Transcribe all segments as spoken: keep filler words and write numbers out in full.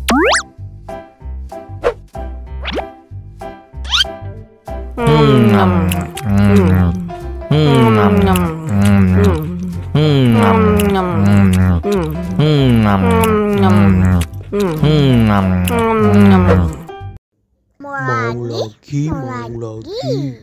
lagi, mau lagi.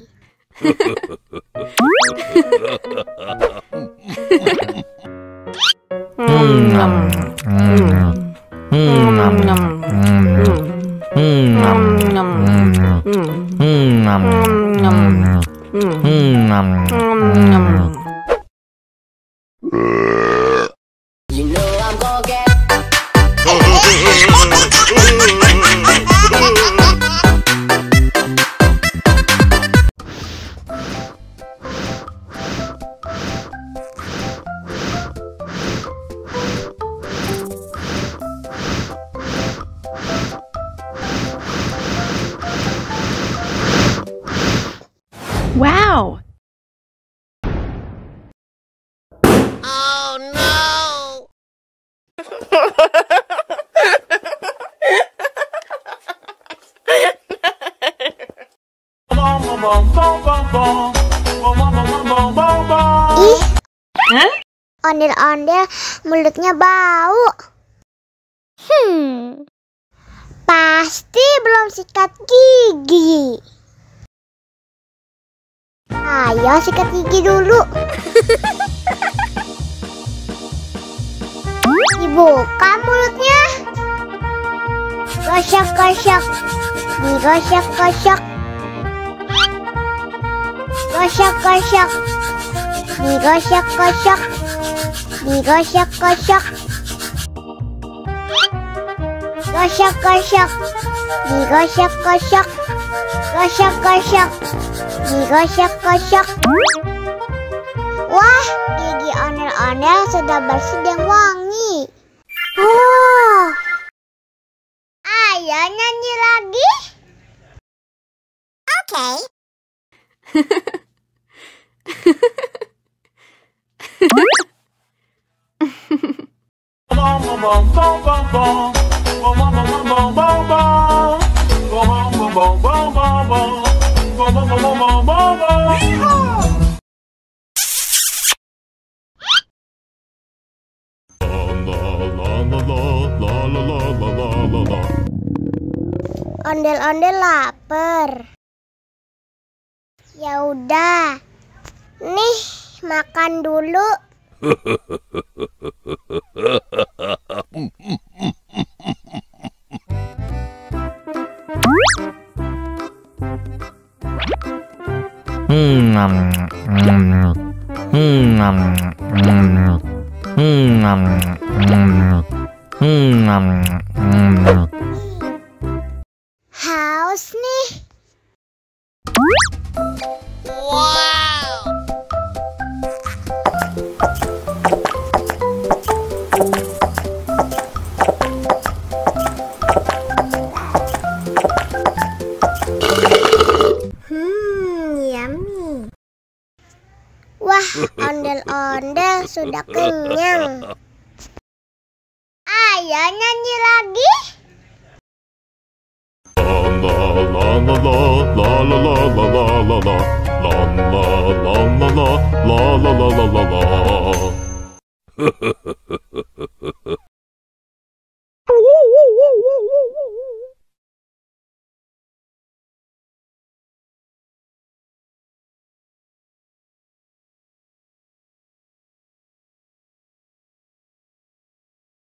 You know I'm gonna get Wow! Oh no! Ih, ondel-ondel mulutnya bau. Hmm, pasti belum sikat gigi. Ayo sikat gigi dulu. Dibuka mulutnya. Gosok-gosok. Digosok-gosok. Gosok-gosok. Digosok-gosok. Digosok-gosok. Gosok-gosok. Digosok-gosok. Gosok-gosok. Digosok-gosok. Wah, gigi ondel-ondel sudah bersih dan wangi. Oh, ayo nyanyi lagi. Oke. Ondel-ondel lapar. Ya udah. Nih, makan dulu. Haus nih. Wow! Hmm, yummy. Wah, ondel-ondel sudah kenyang. Ayo nyanyi lagi. La la la la la la la la la la la la la la la la la.